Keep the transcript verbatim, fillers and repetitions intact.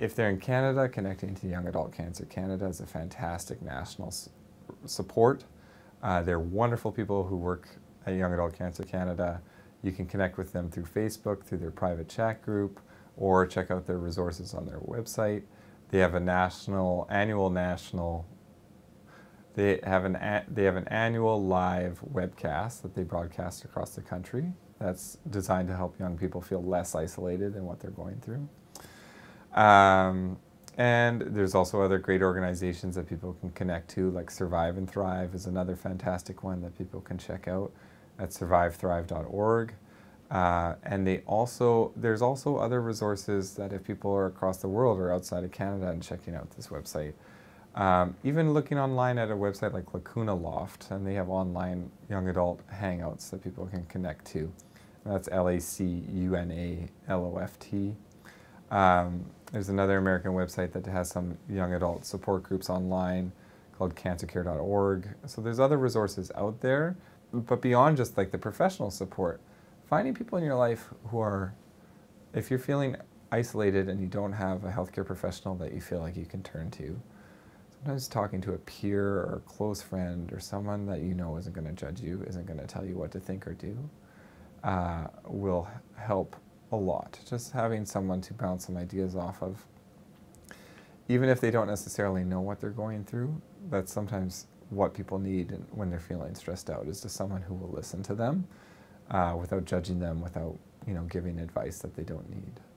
if they're in Canada, connecting to Young Adult Cancer Canada is a fantastic national s support. Uh, they're wonderful people who work at Young Adult Cancer Canada. You can connect with them through Facebook, through their private chat group, or check out their resources on their website. They have a national, annual national, they have an, a, they have an annual live webcast that they broadcast across the country that's designed to help young people feel less isolated in what they're going through. Um, and there's also other great organizations that people can connect to, like Survive and Thrive is another fantastic one that people can check out at survive thrive dot org. Uh, and they also, there's also other resources that if people are across the world or outside of Canada and checking out this website, um, even looking online at a website like Lacuna Loft, and they have online young adult hangouts that people can connect to. And that's L A C U N A L O F T. Um, there's another American website that has some young adult support groups online called cancer care dot org. So there's other resources out there, but beyond just like the professional support, finding people in your life who are, if you're feeling isolated and you don't have a healthcare professional that you feel like you can turn to, sometimes talking to a peer or a close friend or someone that you know isn't going to judge you, isn't going to tell you what to think or do, uh, will help a lot. Just having someone to bounce some ideas off of, even if they don't necessarily know what they're going through, that's sometimes what people need when they're feeling stressed out, is just someone who will listen to them uh, without judging them, without, you know, giving advice that they don't need.